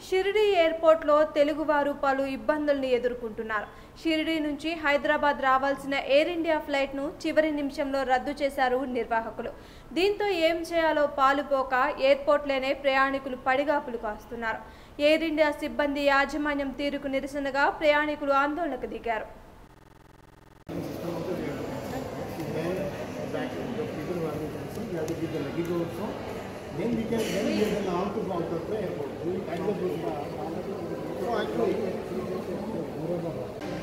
షిర్డి ఎయిర్పోర్ట్లో తెలుగువారు పలు ఇబ్బందులను ఎదుర్కొంటున్నారు. షిర్డి నుంచి హైదరాబాద్ రావాల్సిన ఎయిర్ ఇండియా ఫ్లైట్ను చివరి నిమిషంలో రద్దు చేశారు నిర్వాహకులు. దీంతో ఏం చేయాలో పాలుపోక ఎయిర్పోర్ట్లోనే ప్రయాణికులు పడిగాపులు కాస్తున్నారు. ఎయిర్ ఇండియా సిబ్బంది యాజమాన్యం తీరుకు నిరసనగా ప్రయాణికులు ఆందోళనకు దిగారు. Then we can on to out of the airport. We kind of